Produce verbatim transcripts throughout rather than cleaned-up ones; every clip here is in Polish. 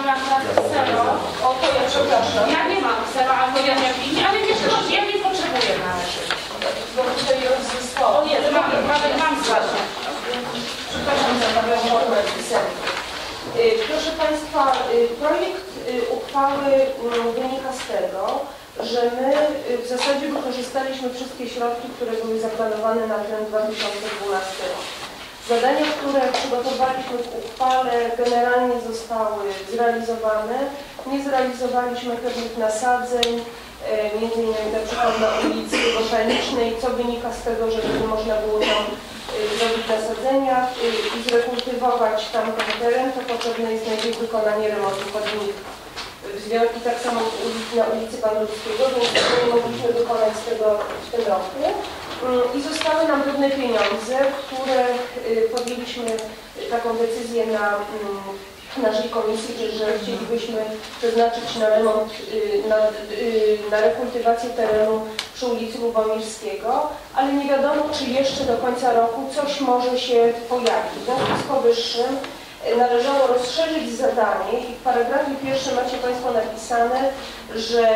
ramach zero. O, to ja przepraszam. Ja nie mam zero albo ja jak inni, ale wiesz, no, ja nie potrzebuję na razie. Bo tutaj rozzyskało. O nie, mam, mam, mam zero. Przepraszam za moją formę pisemną. Proszę Państwa, projekt uchwały wynika z tego, że my w zasadzie wykorzystaliśmy wszystkie środki, które były zaplanowane na ten dwa tysiące dwunasty rok. Zadania, które przygotowaliśmy w uchwale, generalnie zostały zrealizowane. Nie zrealizowaliśmy pewnych nasadzeń, między innymi na przykład na ulicy Botanicznej, co wynika z tego, że żeby można było tam zrobić nasadzenia i zrekultywować tam ten teren, to potrzebne jest najpierw wykonanie remontu chodnika. W związku tak samo na ulicy Bandurskiego, więc tego nie mogliśmy wykonać z tego w tym roku. I zostały nam pewne pieniądze, które podjęliśmy taką decyzję na naszej komisji, że chcielibyśmy przeznaczyć na remont, na, na rekultywację terenu przy ulicy Lubomirskiego, ale nie wiadomo, czy jeszcze do końca roku coś może się pojawić. W związku z powyższym należało rozszerzyć zadanie i w paragrafie pierwszym macie Państwo napisane, że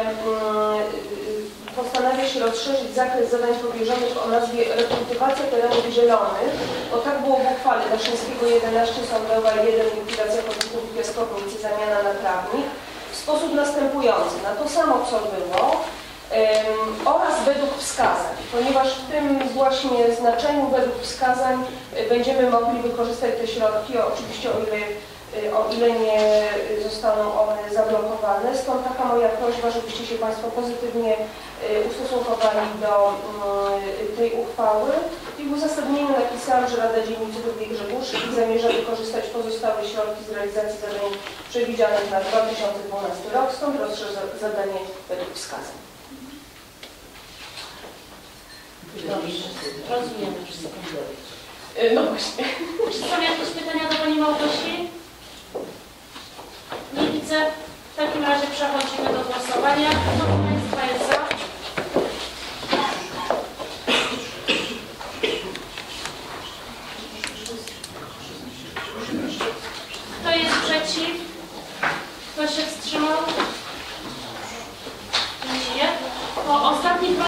postanawia się rozszerzyć zakres zadań powierzonych o nazwie rekultywacja terenów zielonych, bo tak było w uchwale Daszyńskiego jedenaście, Sądowa jeden, likwidacja pobytów i piaskownicy, zamiana na trawnik, w sposób następujący, na to samo co było um, oraz według wskazań, ponieważ w tym właśnie znaczeniu według wskazań będziemy mogli wykorzystać te środki, oczywiście o ile o ile nie zostaną one zablokowane. Stąd taka moja prośba, żebyście się Państwo pozytywnie ustosunkowali do tej uchwały. I w uzasadnieniu napisałam, że Rada Dzielnicy Drugiej Grzegórzki zamierza wykorzystać pozostałe środki z realizacji zadań przewidzianych na dwa tysiące dwunasty rok, stąd rozszerza zadanie według wskazań. Dobrze, rozumiemy wszystko. No właśnie. Czy są jakieś pytania do Pani Małgosi? Nie widzę. W takim razie przechodzimy do głosowania. Kto z Państwa jest za? Kto jest przeciw? Kto się wstrzymał? Nie. Po ostatnim